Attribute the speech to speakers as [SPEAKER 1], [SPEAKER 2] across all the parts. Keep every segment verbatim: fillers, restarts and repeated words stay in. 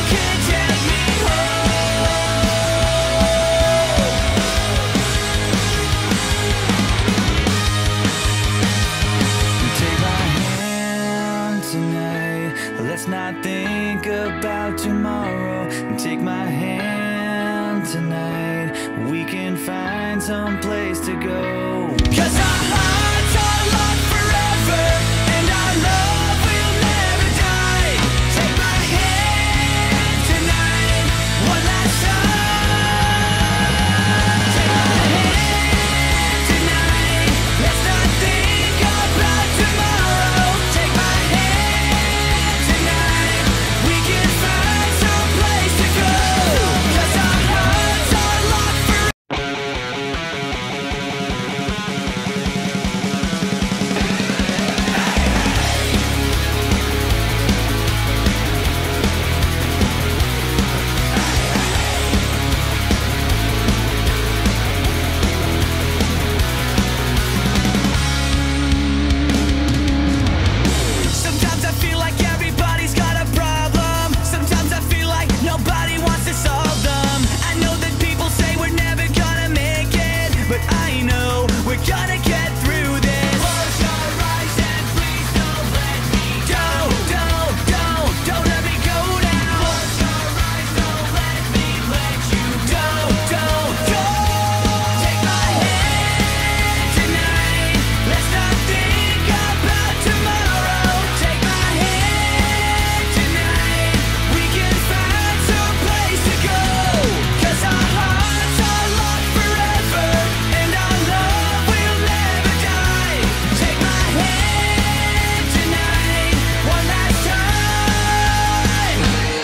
[SPEAKER 1] can take me home. Take my hand tonight. Let's not think about tomorrow. Take my hand tonight. We can find some place to go. 'Cause our hearts are locked forever, and our love will never die. Take my hand tonight, one last time. Take my hand tonight. Let's not think about tomorrow. Take my hand tonight. We can find some place to go. 'Cause our hearts are locked forever. Sometimes I feel like everybody's got a problem. Sometimes I feel like nobody wants to solve them. I know that people say we're never gonna make it, but I know we're gonna get through this. Close your eyes and please don't let me go. Don't, don't, don't let me go now. Close your eyes, don't let me let you go. Don't, don't. Take my hand tonight. Let's not think about tomorrow. Take my hand tonight. We can find some place to go. 'Cause our hearts are locked forever, and our love will never die. Take my hand tonight, one last time.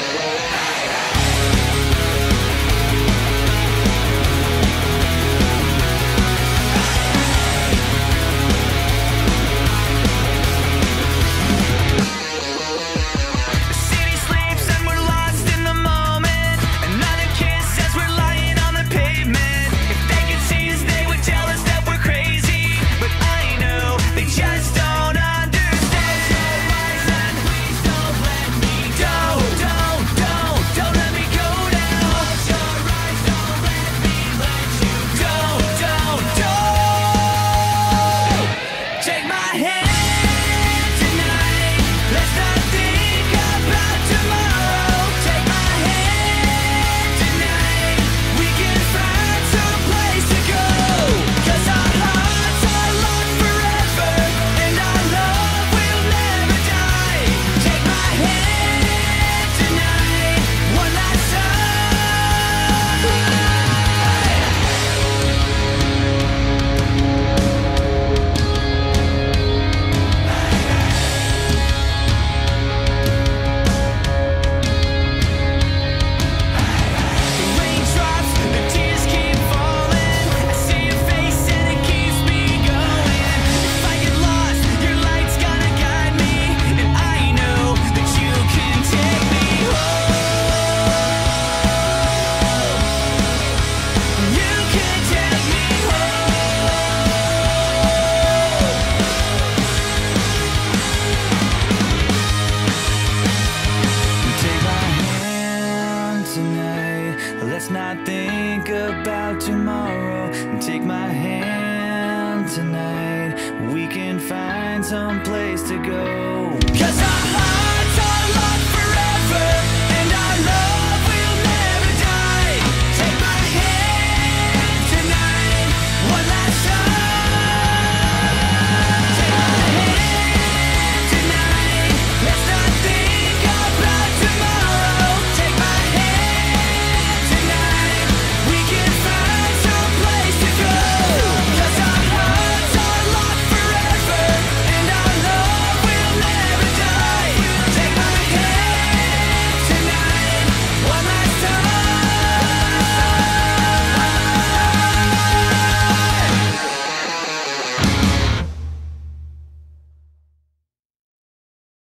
[SPEAKER 1] The city sleeps and we're lost in the moment. Another kiss as we're lying on the pavement. If they could see us, they would tell us that we're crazy. But I know they just don't understand. Please don't let me go. Don't, don't, don't let me go now. Close your eyes, don't let me let you go. Don't, don't. Take my hand tonight. Let's not think about tomorrow. Take my hand tonight. We can find some place to go. 'Cause our hearts are locked forever, and our love will never die. Take my hand tonight, one last time. The raindrops, the tears keep falling. I see your face and it keeps me going. If I get lost, your light's gonna guide me, and I know that you can take me home. You can take me home. Take my hand tonight. Let's not think about tomorrow. Take my hand tonight. We can find some place to go.